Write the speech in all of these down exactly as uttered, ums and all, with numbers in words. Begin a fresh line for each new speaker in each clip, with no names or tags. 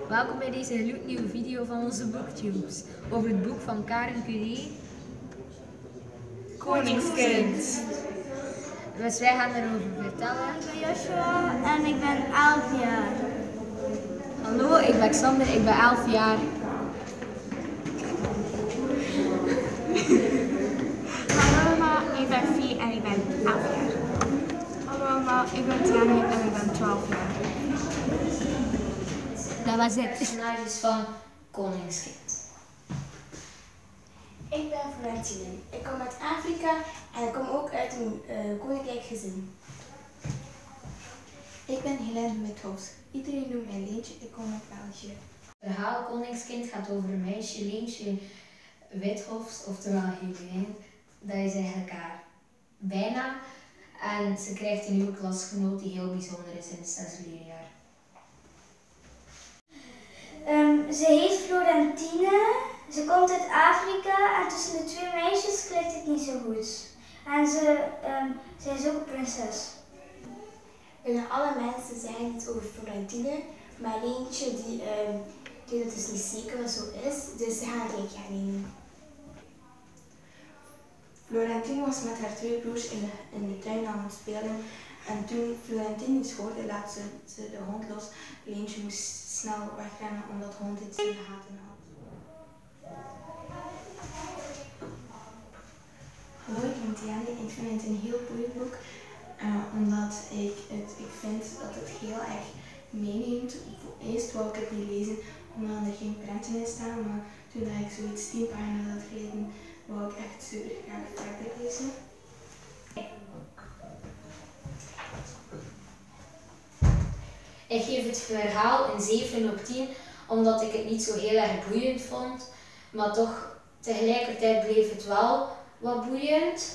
Welkom bij deze gloednieuwe video van onze Booktubes over het boek van Karen Curé,
Koningskind.
Dus wij gaan erover vertellen.
Ik ben Joshua en ik ben elf jaar.
Hallo, ik ben Xander, ik ben elf jaar.
Hallo allemaal, ik ben vier en ik ben elf jaar.
Hallo allemaal, ik ben Tiane en ik ben twaalf jaar.
Dat was het. Personages van Koningskind.
Ik ben Florentine. Ik kom uit Afrika en ik kom ook uit een uh, koninklijk gezin.
Ik ben Helene Withofs. Iedereen noemt mij Leentje, ik kom uit België.
Het verhaal Koningskind gaat over een meisje, Leentje Withofs, oftewel Helene. Dat is eigenlijk haar bijnaam. En ze krijgt een nieuwe klasgenoot die heel bijzonder is in het zesde leerjaar.
Um, ze heet Florentine, ze komt uit Afrika en tussen de twee meisjes klikt het niet zo goed. En ze, um, ze is ook een prinses.
Bijna alle mensen zeggen iets over Florentine, maar Leentje die, um, die dat dus niet zeker wat zo is, dus ze gaan het gelijk gaan nemen.
Florentine was met haar twee broers in de, in de tuin aan het spelen en toen Florentine iets hoorde, laat ze, ze de hond los. Leentje moest snel wegrennen omdat de hond iets in de gaten had. Hallo, ik ben Tiane. Ik vind het een heel boeiend boek, uh, omdat ik, het, ik vind dat het heel erg meeneemt. Eerst wou ik het niet lezen omdat er geen prenten in staan, maar toen ik zoiets tien pagina's had gelezen, wou ik echt super graag verder lezen.
Ik geef het verhaal een zeven op tien, omdat ik het niet zo heel erg boeiend vond. Maar toch, tegelijkertijd bleef het wel wat boeiend.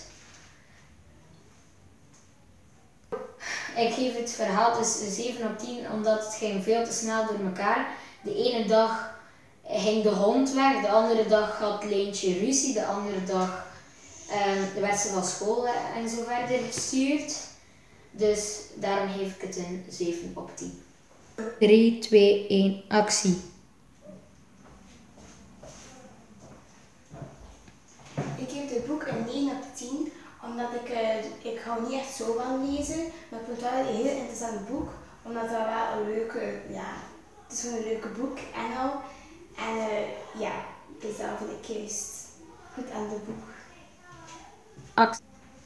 Ik geef het verhaal dus een zeven op tien, omdat het ging veel te snel door elkaar. De ene dag ging de hond weg, de andere dag had Leentje ruzie, de andere dag um, werd ze van school en zo verder gestuurd. Dus daarom geef ik het een zeven op tien. drie, twee, één, actie.
Ik geef dit boek een negen op tien, omdat ik, uh, ik hou niet echt zo van lezen, maar ik vond het wel een heel interessant boek, omdat het wel een leuke, ja, het is gewoon een leuke boek en al. En uh, ja, dus dat vind ik juist goed aan het boek.
Actie.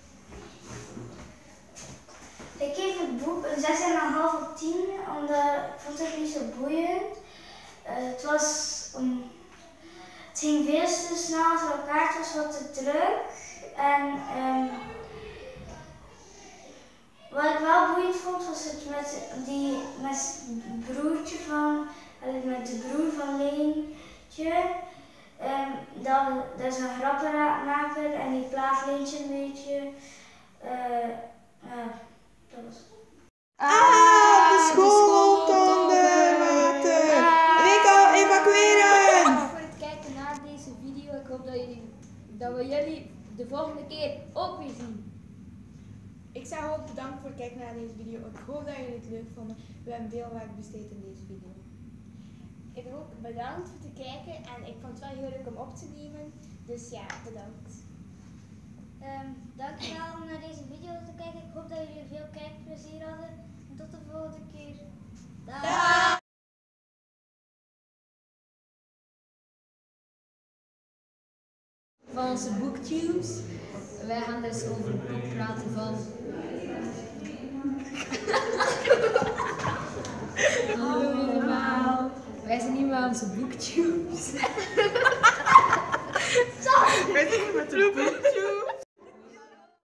Ik geef het boek een zes komma vijf op tien, omdat ik vond het niet zo boeiend. Uh, het was, um, het ging veel te snel achter elkaar, het was wat te druk. En um, wat ik wel boeiend vond, was het met, die, met het broertje van, met de broer van Leentje. Um, dat, dat is een grappenmaker en die plaagt Leentje een beetje. Uh, uh, dat was het.
Ah, de school loopt onder water. Rico, evacueren!
Voor het kijken naar deze video. Ik hoop dat, jullie, dat we jullie de volgende keer ook weer zien.
Ik zeg ook bedankt voor het kijken naar deze video. Ik hoop dat jullie het leuk vonden. We hebben veel werk besteed in deze video.
Ik ook bedankt voor het kijken en ik vond het wel heel leuk om op te nemen. Dus ja, bedankt.
Um, dankjewel om naar deze video te kijken. Ik hoop dat jullie veel kijkplezier hadden. En tot de volgende keer. Dag!
Dag.
Van onze Booktubes. Wij gaan dus over het boek praten van... Hallo allemaal. Wij zijn hier met onze Booktubes.
Wij zijn hier met de boek.